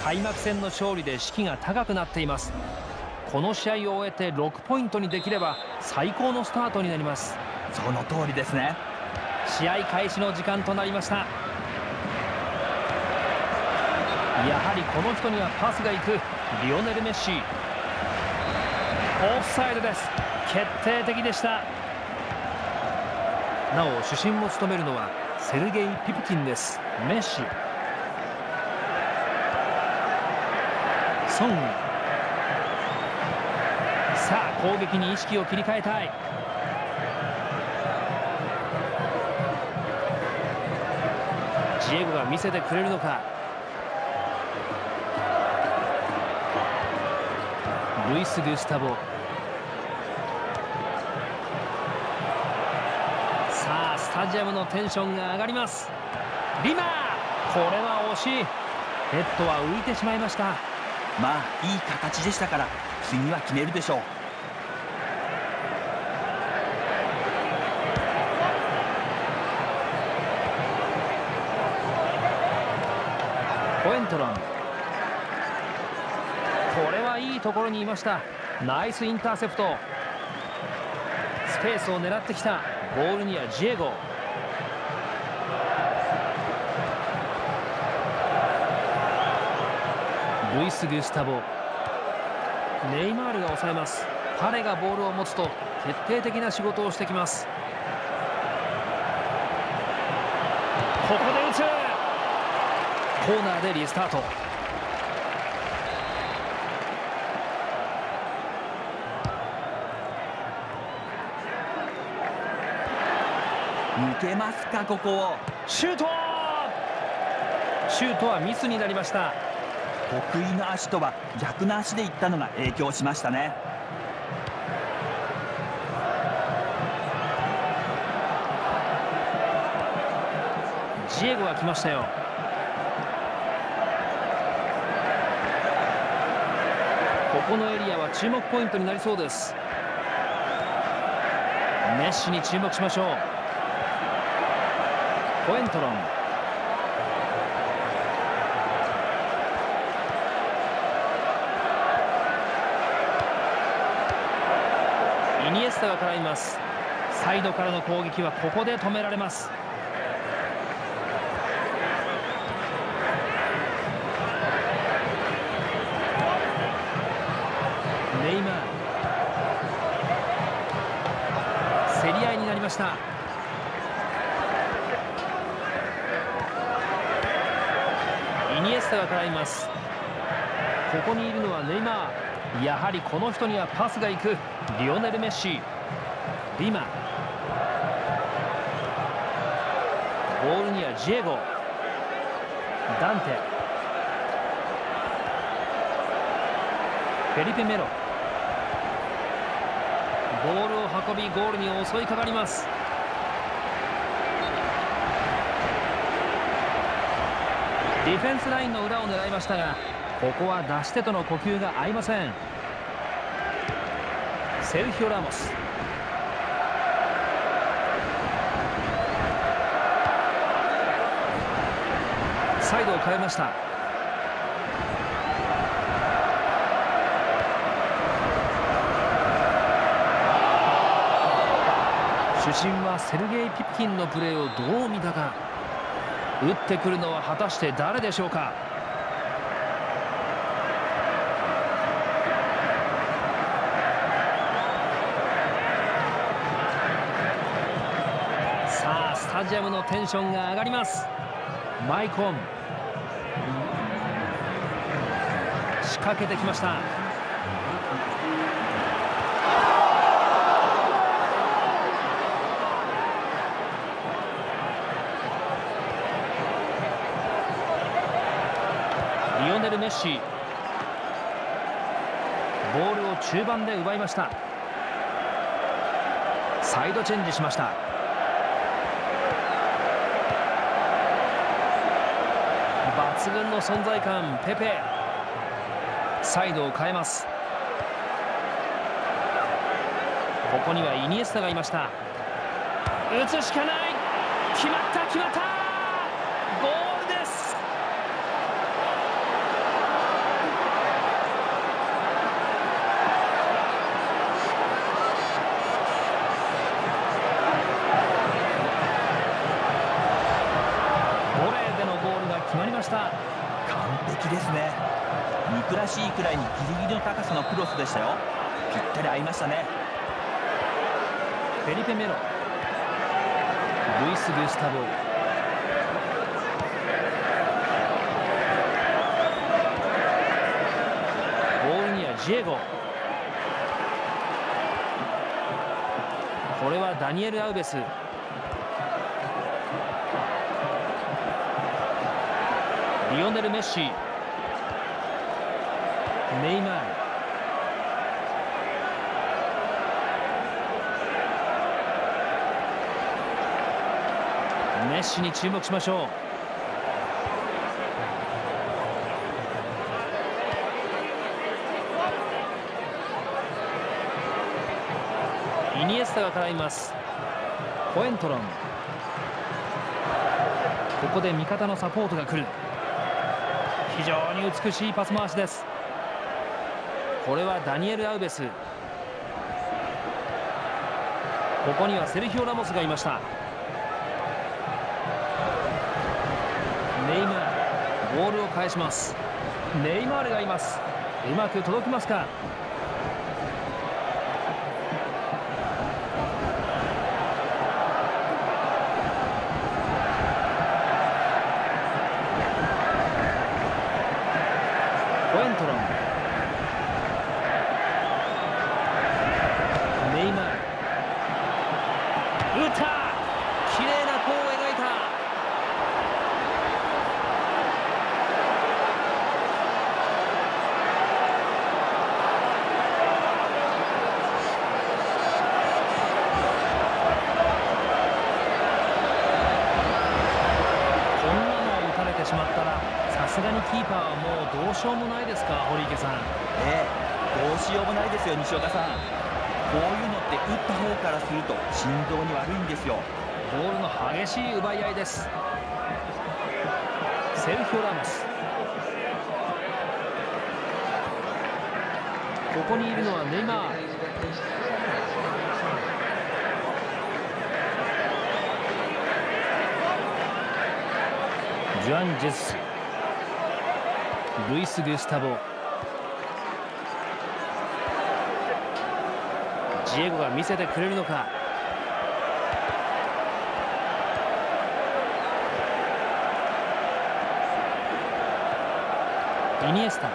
開幕戦の勝利で士気が高くなっています。この試合を終えて6ポイントにできれば最高のスタートになります。 その通りですね。 試合開始の時間となりました。やはりこの人にはパスが行くリオネル・メッシ。オフサイドです。決定的でした。なお主審を務めるのはセルゲイ・ピプキンです。メッシ、ソング、さあ攻撃に意識を切り替えたい。ジエゴが見せてくれるのか。ルイス・グスタボ。さあスタジアムのテンションが上がります。リマー、これは惜しい。ヘッドは浮いてしまいました。 まあいい形でしたから次は決めるでしょう。 コエントロン、これはいいところにいました。ナイスインターセプト。スペースを狙ってきた。ボールにはジエゴ。ルイス・グスタボ。ネイマールが抑えます。パレがボールを持つと決定的な仕事をしてきます。ここで打つ。コーナーでリスタート。 抜けますか。ここをシュート。シュートはミスになりました。 得意の足とは逆の足でいったのが影響しましたね。 ジエゴが来ましたよ。ここのエリアは注目ポイントになりそうです。メッシに注目しましょう。コエントロン、イニエスタが絡みます。サイドからの攻撃はここで止められます。ネイマール、競り合いになりました。イニエスタが絡みます。ここにいるのはネイマー。やはりこの人にはパスが行くリオネル・メッシ。リマ、ボールにはジエゴ、ダンテ、フェリペ・メロ。ボールを運びゴールに襲いかかります。ディフェンスラインの裏を狙いましたが、ここは出し手との呼吸が合いません。セルヒオ・ラモス、サイドを変えました。主審はセルゲイ・ピプキンのプレーをどう見たか。打ってくるのは果たして誰でしょうか。さあスタジアムのテンションが上がります。マイコン、仕掛けてきました。リオネル・メッシ、ボールを中盤で奪いました。サイドチェンジしました。抜群の存在感、ペペ。サイドを変えます。ここにはイニエスタがいました。打つしかない。決まった、決まった。ゴールです。 璧ですね。憎らしいくらいにギリギリの高さのクロスでしたよ。ぴったり合いましたね。 フェリペ・メロ、ルイス・グスタボ、ボールにはジエゴ、これはダニエル・アウベス、リオネル・メッシ、ネイマール、メッシに注目しましょう。イニエスタが絡みます。コエントロン、ここで味方のサポートが来る。非常に美しいパス回しです。これはダニエル・アウベス、ここにはセルヒオ・ラモスがいました。ネイマール、ボールを返します。ネイマールがいます。うまく届きますか。コエントロン、ネイマール、打った、綺麗な弧を描いた。しまったらさすがにキーパーはもうどうしようもないですか、堀池さん。 どうしようもないですよ、西岡さん。こういうのって打った方からすると心臓に悪いんですよ。 ボールの激しい奪い合いです。セルヒオ・ラモス、ここにいるのはネイマール、ジュアン・ジェズス、ルイス・グスタボ、ジエゴが見せてくれるのか。イニエスタ、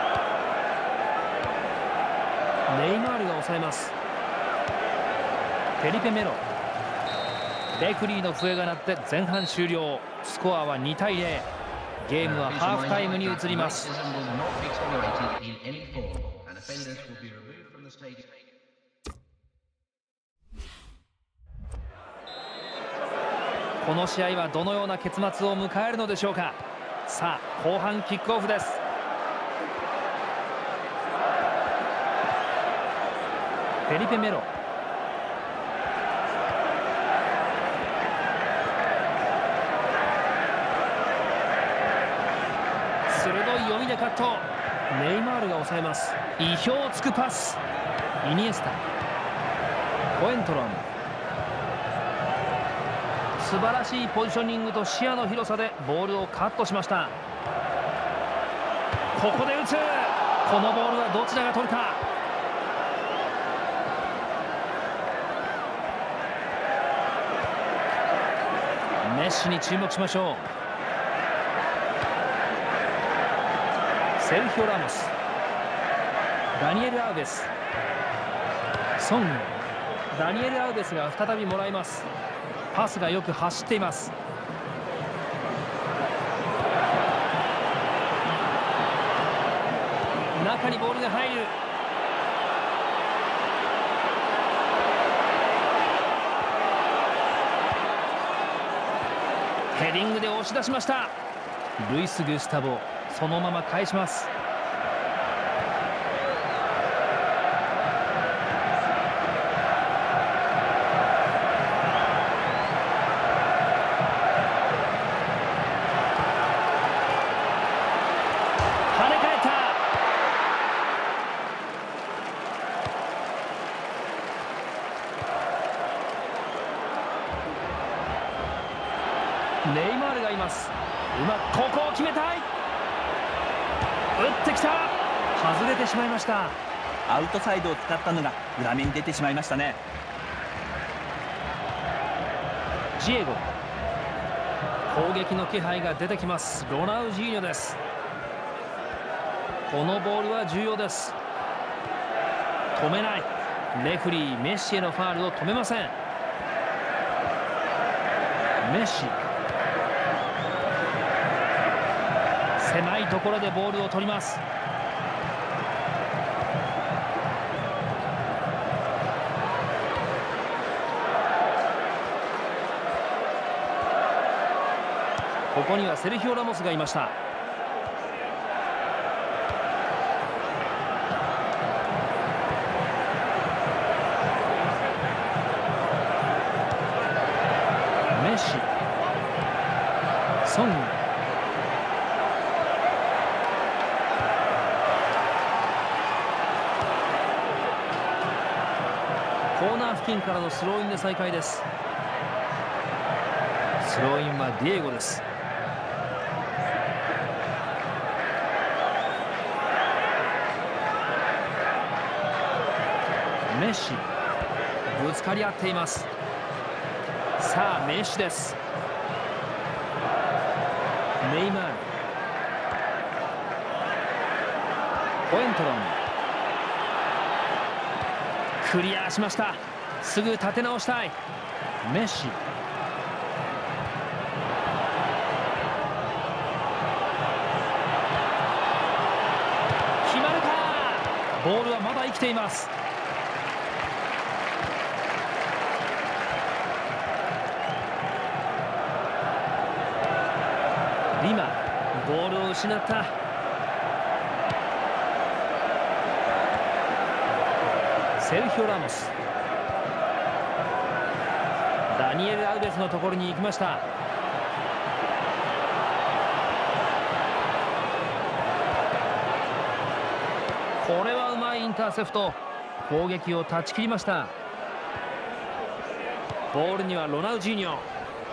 ネイマールが抑えます。フェリペ・メロ、レフリーの笛が鳴って前半終了。スコアは2対0。ゲームはハーフタイムに移ります。この試合はどのような結末を迎えるのでしょうか。さあ後半キックオフです。フェリペ・メロ、鋭い読みでカット。ネイマールが抑えます。意表をつくパス。イニエスタ、コエントロン、素晴らしいポジショニングと視野の広さでボールをカットしました。ここで打つ。このボールはどちらが取るか。メッシに注目しましょう。セルヒオ・ラモス、ダニエル・アウベス、ソング、ダニエル・アウベスが再びもらいます。パスがよく走っています。中にボールが入る。ヘディングで押し出しました。ルイス・グスタボ、そのまま返します。跳ね返った。ネイマールがいます。ここを決めたい。 ってきた。外れてしまいました。 アウトサイドを使ったのが裏目に出てしまいましたね。 ジエゴ、攻撃の気配が出てきます。ロナウジーニョです。このボールは重要です。止めない。レフリーメッシへのファールを止めません。メッシ、狭いところでボールを取ります。ここにはセルヒオ・ラモスがいました。メッシ、ソング、コーナー付近からのスローインで再開です。スローインはディエゴです。メッシ、ぶつかり合っています。さあメッシです。ネイマール、ポエントロン、クリアしました。すぐ立て直したい。メッシ、決まるか。ボールはまだ生きています。リマ、ボールを失った。セルヒオ・ラモス、ダニエル・アウベスのところに行きました。これはうまいインターセプト。攻撃を断ち切りました。ボールにはロナウジーニョ。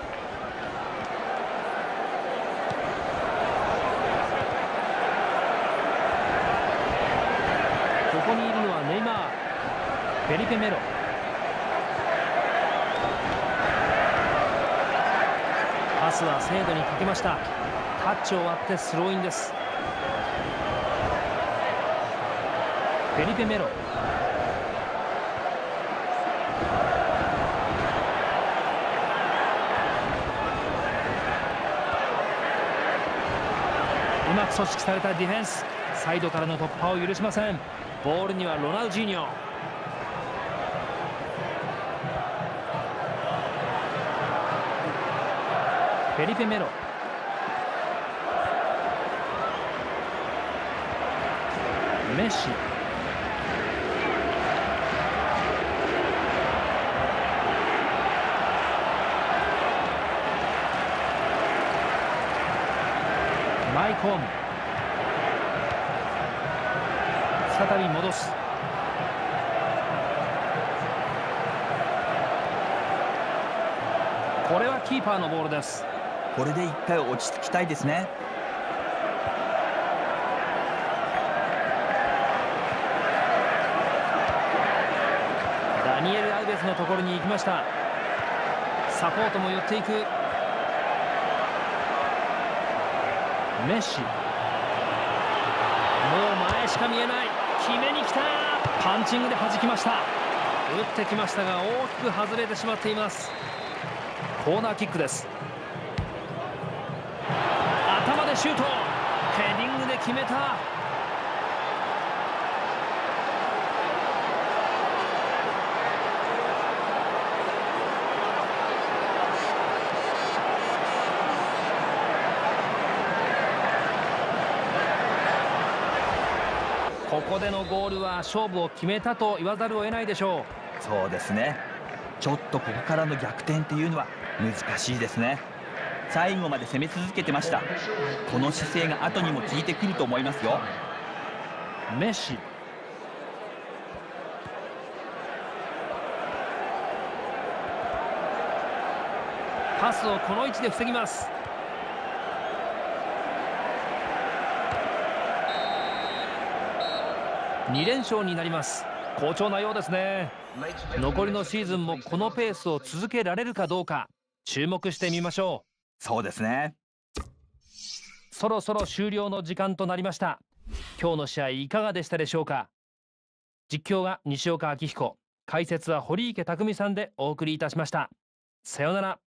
ここにいるのはネイマール、フェリペ・メロ、パスは精度にかけました。タッチを割ってスローインです。フェリペ・メロ、うまく組織されたディフェンス。サイドからの突破を許しません。ボールにはロナウジーニョ。フェリペ・メロ、メッシ、マイコン、再び戻す。これはキーパーのボールです。 これで一回落ち着きたいですね。 ダニエル・アウベスのところに行きました。サポートも寄っていく。メッシ、もう前しか見えない。決めに来た。パンチングで弾きました。打ってきましたが大きく外れてしまっています。コーナーキックです。頭でシュート。ヘディングで決めた。ここでのゴールは勝負を決めたと言わざるを得ないでしょう。そうですね。ちょっとここからの逆転っていうのは難しいですね。最後まで攻め続けてました。この姿勢が後にも効いてくると思いますよ。 メッシ、パスをこの位置で防ぎます。 2連勝になります。好調なようですね。残りのシーズンもこのペースを続けられるかどうか注目してみましょう。そうですね。 そろそろ終了の時間となりました。今日の試合いかがでしたでしょうか。実況が西岡明彦、解説は堀池匠さんでお送りいたしました。さようなら。